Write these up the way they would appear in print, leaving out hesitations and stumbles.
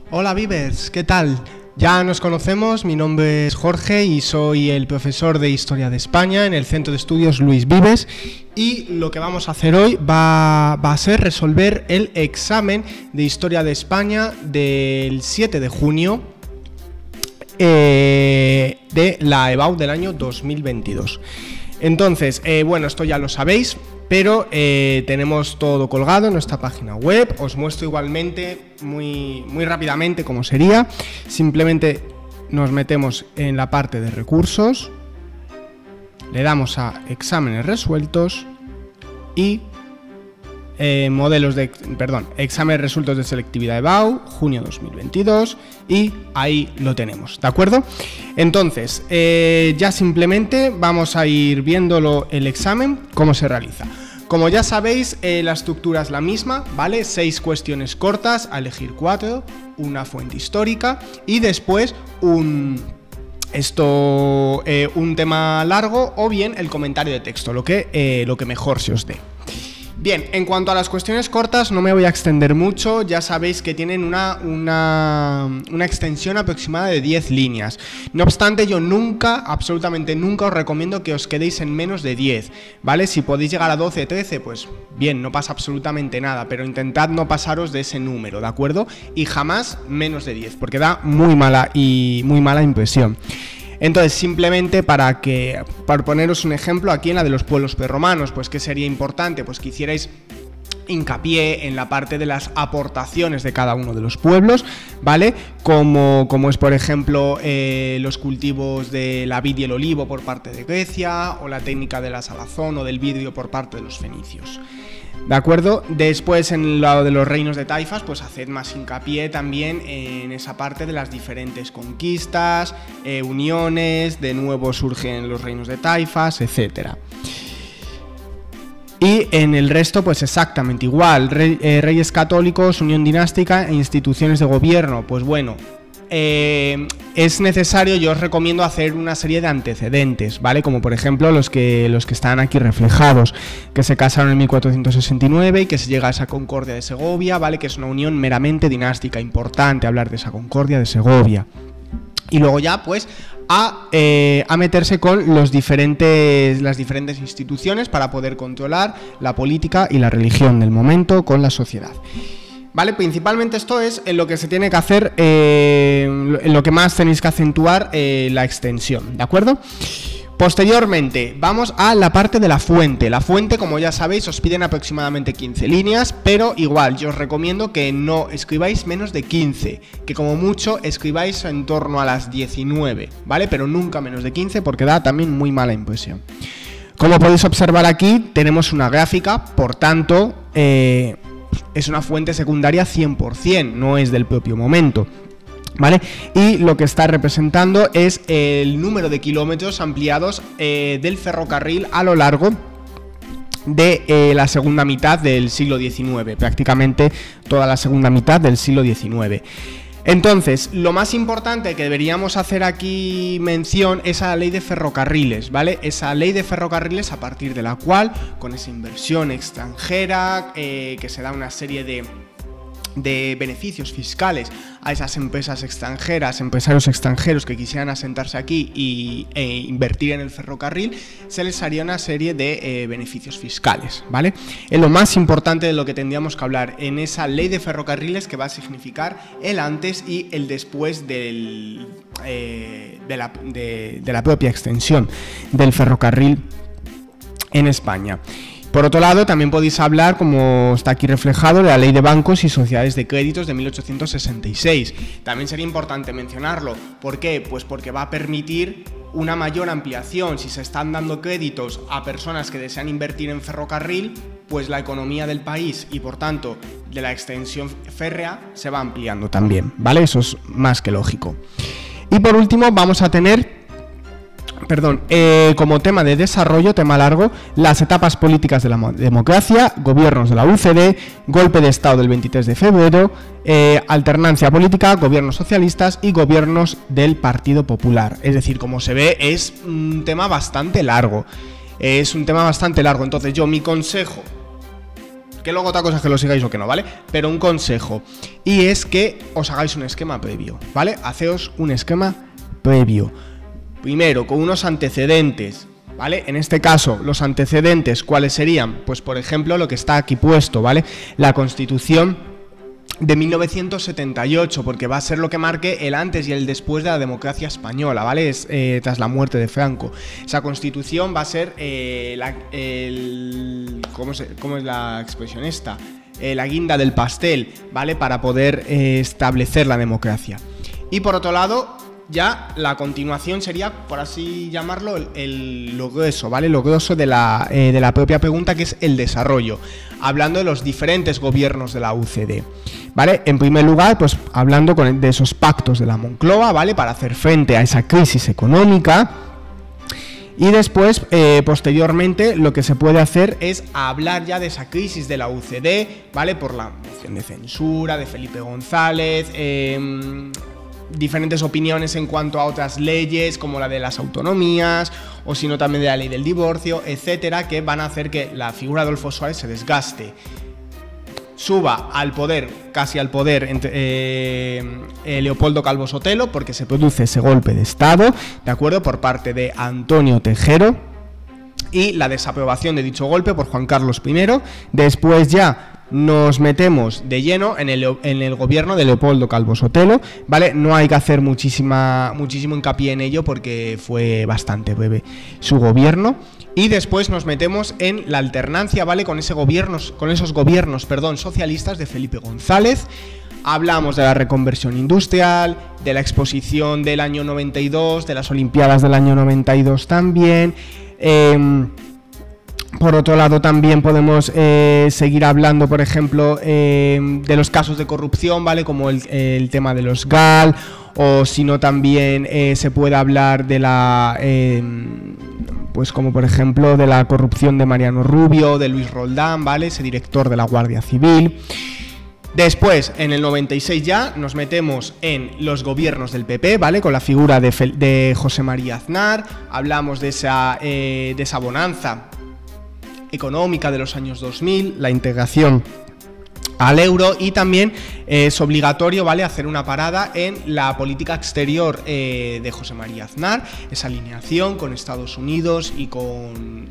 Hola Vivers, ¿qué tal? Ya nos conocemos, mi nombre es Jorge y soy el profesor de Historia de España en el Centro de Estudios Luis Vives, y lo que vamos a hacer hoy va a ser resolver el examen de Historia de España del 7 de junio de la EBAU del año 2022. Entonces, bueno, esto ya lo sabéis, pero tenemos todo colgado en nuestra página web. Os muestro igualmente muy rápidamente cómo sería. Simplemente nos metemos en la parte de recursos, le damos a exámenes resueltos y exámenes resueltos de selectividad EBAU, junio 2022, y ahí lo tenemos, ¿de acuerdo? Entonces, ya simplemente vamos a ir viéndolo el examen, cómo se realiza. Como ya sabéis, la estructura es la misma, ¿vale? 6 cuestiones cortas, a elegir 4, una fuente histórica y después un tema largo o bien el comentario de texto, lo que mejor se os dé. Bien, en cuanto a las cuestiones cortas no me voy a extender mucho, ya sabéis que tienen una extensión aproximada de 10 líneas. No obstante, yo nunca, absolutamente nunca os recomiendo que os quedéis en menos de 10, ¿vale? Si podéis llegar a 12, 13, pues bien, no pasa absolutamente nada, pero intentad no pasaros de ese número, ¿de acuerdo? Y jamás menos de 10, porque da muy mala impresión. Entonces, simplemente para poneros un ejemplo, aquí en la de los pueblos prerromanos, pues ¿qué sería importante? Pues que hicierais hincapié en la parte de las aportaciones de cada uno de los pueblos, ¿vale? Como es, por ejemplo, los cultivos de la vid y el olivo por parte de Grecia, o la técnica de la salazón o del vidrio por parte de los fenicios. ¿De acuerdo? Después, en el lado de los reinos de taifas, pues haced más hincapié también en esa parte de las diferentes conquistas, uniones, de nuevo surgen los reinos de taifas, etc. Y en el resto, pues exactamente igual, reyes católicos, unión dinástica e instituciones de gobierno. Pues bueno, es necesario, yo os recomiendo hacer una serie de antecedentes, ¿vale? Como por ejemplo los que están aquí reflejados, que se casaron en 1469 y que se llega a esa Concordia de Segovia, ¿vale? Que es una unión meramente dinástica, importante hablar de esa Concordia de Segovia. Y luego ya, pues, a meterse con las diferentes instituciones para poder controlar la política y la religión del momento con la sociedad. ¿Vale? Principalmente esto es en lo que se tiene que hacer, en lo que más tenéis que acentuar la extensión, ¿de acuerdo? Posteriormente vamos a la parte de la fuente. La fuente, como ya sabéis, os piden aproximadamente 15 líneas, pero igual yo os recomiendo que no escribáis menos de 15, que como mucho escribáis en torno a las 19, ¿vale? Pero nunca menos de 15 porque da también muy mala impresión. Como podéis observar aquí, tenemos una gráfica, por tanto, es una fuente secundaria 100%, no es del propio momento, ¿vale? Y lo que está representando es el número de kilómetros ampliados del ferrocarril a lo largo de la segunda mitad del siglo XIX, prácticamente toda la segunda mitad del siglo XIX. Entonces, lo más importante que deberíamos hacer aquí mención es a la ley de ferrocarriles, ¿vale? Esa ley de ferrocarriles a partir de la cual, con esa inversión extranjera, que se da una serie de beneficios fiscales a esas empresas extranjeras, empresarios extranjeros que quisieran asentarse aquí e invertir en el ferrocarril, se les haría una serie de beneficios fiscales, ¿vale? Es lo más importante de lo que tendríamos que hablar en esa ley de ferrocarriles, que va a significar el antes y el después de la propia extensión del ferrocarril en España. Por otro lado, también podéis hablar, como está aquí reflejado, de la Ley de Bancos y Sociedades de Créditos de 1866. También sería importante mencionarlo. ¿Por qué? Pues porque va a permitir una mayor ampliación. Si se están dando créditos a personas que desean invertir en ferrocarril, pues la economía del país y por tanto de la extensión férrea se va ampliando también, ¿vale? Eso es más que lógico. Y por último vamos a tener como tema de desarrollo, tema largo, las etapas políticas de la democracia, gobiernos de la UCD, golpe de Estado del 23 de febrero, alternancia política, gobiernos socialistas y gobiernos del Partido Popular. Es decir, como se ve, es un tema bastante largo. Entonces mi consejo Que luego otra cosa es que lo sigáis o que no, ¿vale? Pero un consejo, y es que os hagáis un esquema previo, ¿vale? Haceos un esquema previo. Primero, con unos antecedentes, ¿vale? En este caso, los antecedentes, ¿cuáles serían? Pues, por ejemplo, lo que está aquí puesto, ¿vale? La Constitución de 1978, porque va a ser lo que marque el antes y el después de la democracia española, ¿vale? Es, tras la muerte de Franco. Esa Constitución va a ser ¿cómo es la expresión esta? La guinda del pastel, ¿vale? Para poder establecer la democracia. Y por otro lado, ya la continuación sería, por así llamarlo, lo grueso, ¿vale? Lo grueso de la propia pregunta, que es el desarrollo, hablando de los diferentes gobiernos de la UCD, ¿vale? En primer lugar, pues hablando de esos pactos de la Moncloa, ¿vale? Para hacer frente a esa crisis económica. Y después, posteriormente, lo que se puede hacer es hablar ya de esa crisis de la UCD, ¿vale? Por la moción de censura de Felipe González, diferentes opiniones en cuanto a otras leyes, como la de las autonomías, o si no también de la ley del divorcio, etcétera, que van a hacer que la figura de Adolfo Suárez se desgaste, suba al poder, casi al poder, Leopoldo Calvo Sotelo, porque se produce ese golpe de Estado, ¿de acuerdo?, por parte de Antonio Tejero, y la desaprobación de dicho golpe por Juan Carlos I. Después ya nos metemos de lleno en el gobierno de Leopoldo Calvo Sotelo, ¿vale? No hay que hacer muchísimo hincapié en ello porque fue bastante breve su gobierno. Y después nos metemos en la alternancia, ¿vale? Con esos gobiernos, socialistas de Felipe González. Hablamos de la reconversión industrial, de la exposición del año 92, de las Olimpiadas del año 92 también. Por otro lado, también podemos seguir hablando, por ejemplo, de los casos de corrupción, ¿vale? Como el tema de los GAL, o si no también se puede hablar de la... pues como por ejemplo de la corrupción de Mariano Rubio, de Luis Roldán, ¿vale? Ese director de la Guardia Civil. Después, en el 96 ya, nos metemos en los gobiernos del PP, ¿vale? Con la figura de José María Aznar. Hablamos de esa bonanza económica de los años 2000, la integración al euro, y también es obligatorio, ¿vale?, hacer una parada en la política exterior de José María Aznar, esa alineación con Estados Unidos y con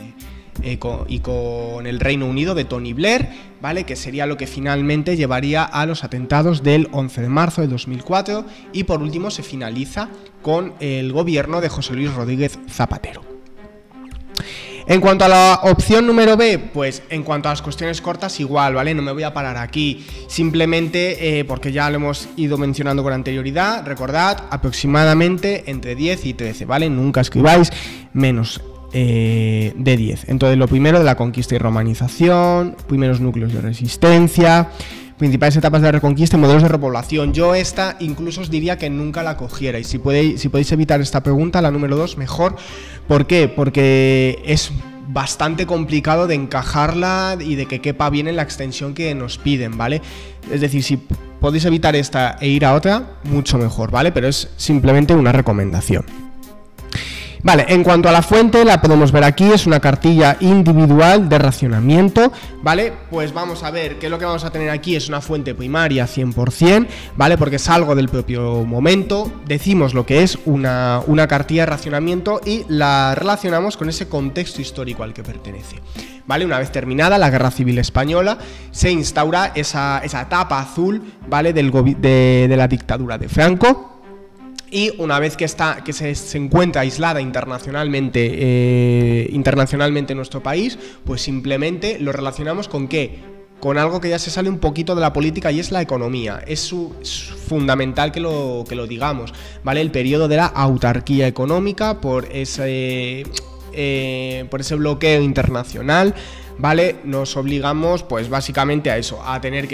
el Reino Unido de Tony Blair, ¿vale?, que sería lo que finalmente llevaría a los atentados del 11 de marzo de 2004, y por último se finaliza con el gobierno de José Luis Rodríguez Zapatero. En cuanto a la opción número B, pues en cuanto a las cuestiones cortas igual, ¿vale? No me voy a parar aquí, simplemente porque ya lo hemos ido mencionando con anterioridad. Recordad, aproximadamente entre 10 y 13, ¿vale? Nunca escribáis menos de 10. Entonces, lo primero de la conquista y romanización, primeros núcleos de resistencia, principales etapas de la reconquista y modelos de repoblación. Yo esta incluso os diría que nunca la cogierais. Si podéis evitar esta pregunta, la número 2, mejor. ¿Por qué? Porque es bastante complicado de encajarla y de que quepa bien en la extensión que nos piden, ¿vale? Es decir, si podéis evitar esta e ir a otra, mucho mejor, ¿vale? Pero es simplemente una recomendación. Vale, en cuanto a la fuente, la podemos ver aquí, es una cartilla individual de racionamiento, ¿vale? Pues vamos a ver qué es lo que vamos a tener aquí. Es una fuente primaria 100%, ¿vale? Porque es algo del propio momento, decimos lo que es una cartilla de racionamiento y la relacionamos con ese contexto histórico al que pertenece, ¿vale? Una vez terminada la Guerra Civil Española, se instaura esa etapa azul, ¿vale?, de la dictadura de Franco. Y una vez que se encuentra aislada internacionalmente en nuestro país, pues simplemente lo relacionamos con ¿qué? Con algo que ya se sale un poquito de la política, y es la economía. Es fundamental que lo digamos, ¿vale? El periodo de la autarquía económica por ese bloqueo internacional, ¿vale? Nos obligamos, pues básicamente a eso, a tener que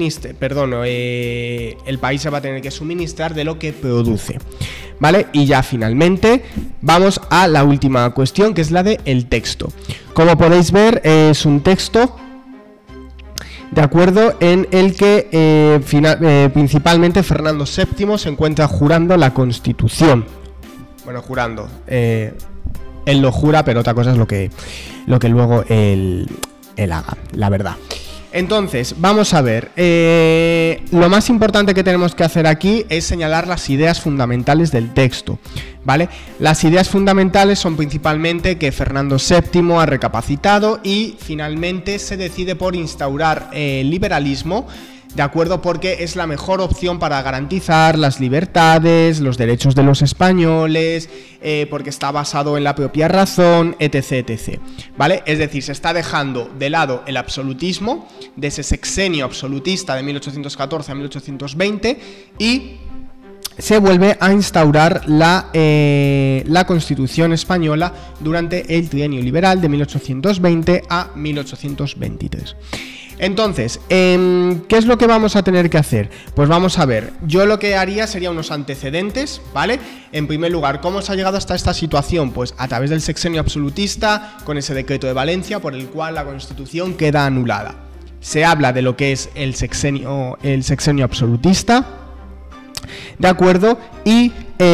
el país se va a tener que suministrar de lo que produce, ¿vale? Y ya finalmente vamos a la última cuestión, que es la del texto. Como podéis ver, es un texto, de acuerdo, en el que principalmente Fernando VII se encuentra jurando la Constitución. Bueno, jurando, él lo jura, pero otra cosa es lo que luego él haga, la verdad. Entonces, vamos a ver, lo más importante que tenemos que hacer aquí es señalar las ideas fundamentales del texto, ¿vale? Las ideas fundamentales son principalmente que Fernando VII ha recapacitado y finalmente se decide por instaurar el liberalismo, ¿de acuerdo? Porque es la mejor opción para garantizar las libertades, los derechos de los españoles, porque está basado en la propia razón, etc, etc. ¿Vale? Es decir, se está dejando de lado el absolutismo, de ese sexenio absolutista de 1814 a 1820, y se vuelve a instaurar la Constitución española durante el trienio liberal de 1820 a 1823. Entonces, ¿qué es lo que vamos a tener que hacer? Pues vamos a ver, yo lo que haría sería unos antecedentes, ¿vale? En primer lugar, ¿cómo se ha llegado hasta esta situación? Pues a través del sexenio absolutista, con ese decreto de Valencia, por el cual la Constitución queda anulada. Se habla de lo que es el sexenio absolutista, ¿de acuerdo? Y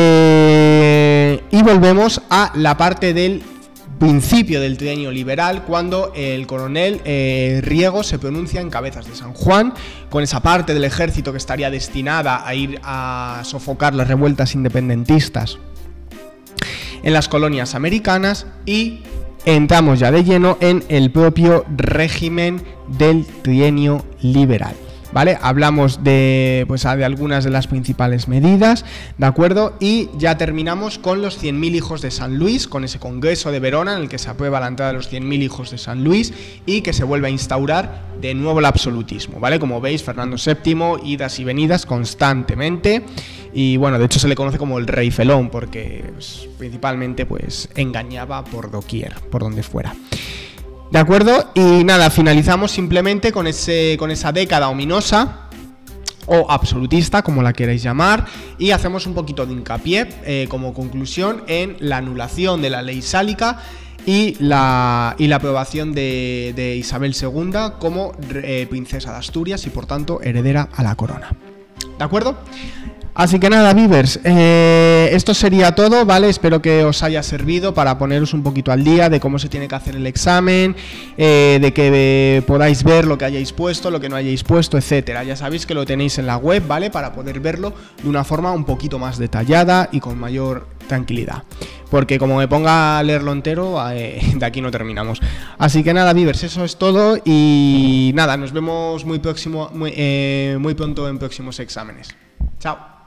volvemos a la parte del principio del trienio liberal, cuando el coronel Riego se pronuncia en Cabezas de San Juan, con esa parte del ejército que estaría destinada a ir a sofocar las revueltas independentistas en las colonias americanas, y entramos ya de lleno en el propio régimen del trienio liberal. ¿Vale? Hablamos de algunas de las principales medidas, ¿de acuerdo? Y ya terminamos con los 100.000 hijos de San Luis, con ese congreso de Verona en el que se aprueba la entrada de los 100.000 hijos de San Luis y que se vuelve a instaurar de nuevo el absolutismo, ¿vale? Como veis, Fernando VII, idas y venidas constantemente, y bueno, de hecho se le conoce como el rey felón porque principalmente engañaba por doquier, por donde fuera. ¿De acuerdo? Y nada, finalizamos simplemente con esa década ominosa o absolutista, como la queráis llamar, y hacemos un poquito de hincapié como conclusión en la anulación de la ley sálica y la aprobación de Isabel II como princesa de Asturias y por tanto heredera a la corona. ¿De acuerdo? Así que nada, Beavers, esto sería todo, ¿vale? Espero que os haya servido para poneros un poquito al día de cómo se tiene que hacer el examen, de que podáis ver lo que hayáis puesto, lo que no hayáis puesto, etcétera. Ya sabéis que lo tenéis en la web, ¿vale? Para poder verlo de una forma un poquito más detallada y con mayor tranquilidad. Porque como me ponga a leerlo entero, de aquí no terminamos. Así que nada, Beavers, eso es todo y nada, nos vemos muy pronto en próximos exámenes. Chao.